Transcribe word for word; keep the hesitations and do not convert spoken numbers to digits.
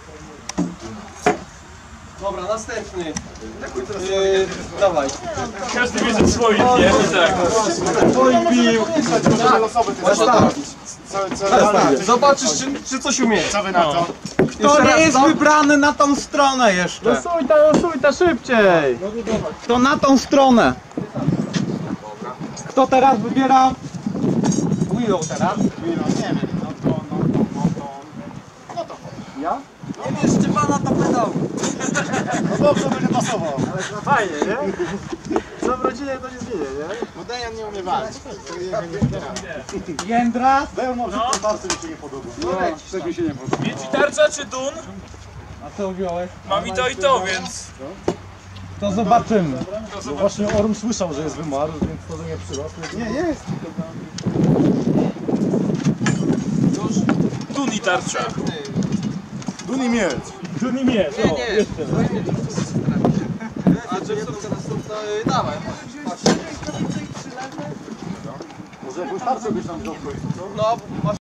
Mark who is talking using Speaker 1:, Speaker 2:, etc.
Speaker 1: Dobra, następny. Yy, dawaj.
Speaker 2: Każdy wie, że swoich nie, tak.
Speaker 1: Twoim bił. Zobaczysz, czy, czy coś umiesz.
Speaker 3: Co wy na to?
Speaker 4: Kto nie jest wybrany na tą stronę jeszcze?
Speaker 2: Losuj ta, losuj ta szybciej!
Speaker 4: To na tą stronę. Kto teraz wybiera? Willow teraz.
Speaker 3: Nie wiem, no to, no to, no to... No to
Speaker 4: Ja? Nie wiesz, czy pana to pedał.
Speaker 3: no dobrze, będzie pasował.
Speaker 2: Fajnie, nie? Co w rodzinie to nie zmienię, nie?
Speaker 3: No Dejan nie umie walczyć.
Speaker 4: Jędra.
Speaker 3: Dejan może w tym bardzo mi się nie podoba. No, coś mi się nie podoba.
Speaker 2: Mieć tarcza czy dun?
Speaker 4: A co wziąłeś?
Speaker 2: Mam i to i to, więc...
Speaker 4: To zobaczymy.
Speaker 3: No właśnie Orm słyszał, że jest wymarł, więc to, że nie przyrosł. Nie, jest.
Speaker 2: Dun i tarcza.
Speaker 3: Duni miecz.
Speaker 2: Dun i miecz,
Speaker 1: Nie, nie. A czy następna, następna, yy, dawaj.
Speaker 3: Może jakąś tarczę byś tam wziął.
Speaker 1: No, masz